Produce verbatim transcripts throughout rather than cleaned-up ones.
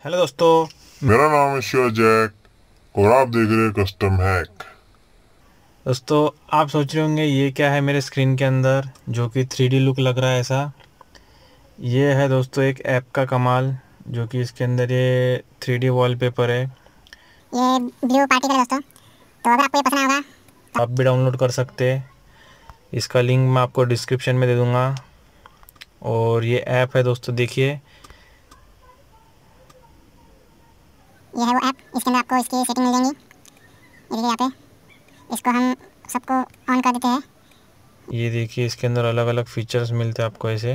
Hello दोस्तों। मेरा नाम है शिवा जैक और आप देख रहे हैं कस्टम हैक। दोस्तों आप सोच रहे होंगे ये क्या है मेरे स्क्रीन के अंदर जो कि थ्री डी लुक लग रहा है ऐसा। ये है दोस्तों एक ऐप का कमाल, जो कि इसके अंदर ये थ्री डी वॉलपेपर है। ये ब्लू पार्टिकल है दोस्तों। तो अगर आपको ये पसंद आएगा आप भी डाउनलोड कर सकते हैं। इसका लिंक मैं आपको डिस्क्रिप्शन में दे दूंगा। और ये ऐप है दोस्तों, देखिए। ये है वो ऐप। इसके अंदर आपको इसकी सेटिंग मिल जाएंगी। ये देखिए यहाँ पे, इसको हम सबको ऑन कर देते हैं। ये देखिए इसके अंदर अलग अलग फीचर्स मिलते हैं आपको ऐसे।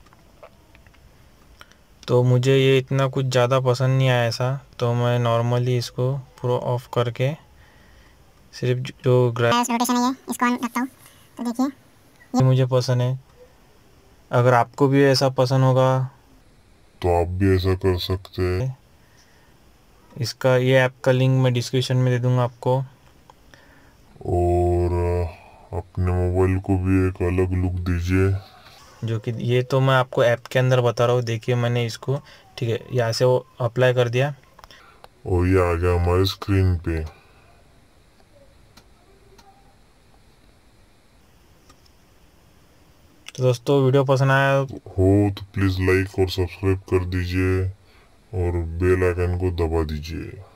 तो मुझे ये इतना कुछ ज़्यादा पसंद नहीं आया ऐसा, तो मैं नॉर्मली इसको पूरा ऑफ करके सिर्फ जो ग्राफ रोटेशन है ये, इसको ऑन रखता हूँ। तो देखिए मुझे पसंद है। अगर आपको भी ऐसा पसंद होगा तो आप भी ऐसा कर सकते हैं। इसका ये ऐप का लिंक मैं डिस्क्रिप्शन में दे दूंगा आपको। और अपने मोबाइल को भी एक अलग लुक दीजिए। जो कि ये तो मैं आपको ऐप के अंदर बता रहा हूँ। देखिए मैंने इसको, ठीक है, यहाँ से वो अप्लाई कर दिया। और ये आ गया हमारे स्क्रीन पे। तो दोस्तों वीडियो पसंद आया हो तो प्लीज़ लाइक और सब्सक्राइब कर दीजिए और बेल आइकन को दबा दीजिए।